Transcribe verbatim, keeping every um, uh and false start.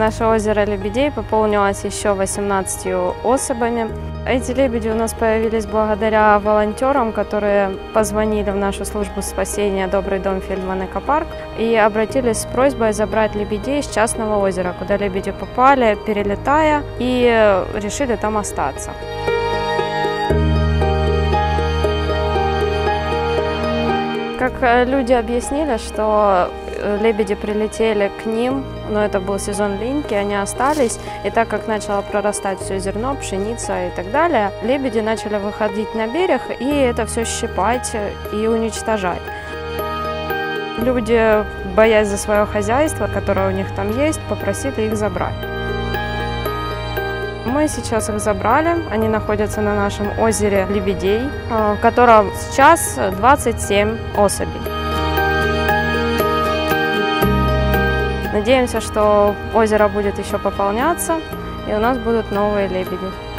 наше озеро Лебедей пополнилось еще восемнадцатью особями. Эти лебеди у нас появились благодаря волонтерам, которые позвонили в нашу службу спасения «Добрый дом» Фельдман Экопарк и обратились с просьбой забрать лебедей из частного озера, куда лебеди попали, перелетая, и решили там остаться. Как люди объяснили, что лебеди прилетели к ним, но это был сезон линьки, они остались, и так как начало прорастать все зерно, пшеница и так далее, лебеди начали выходить на берег и это все щипать и уничтожать. Люди, боясь за свое хозяйство, которое у них там есть, попросили их забрать. Мы сейчас их забрали, они находятся на нашем озере Лебедей, в котором сейчас двадцать семь особей. Надеемся, что озеро будет еще пополняться, и у нас будут новые лебеди.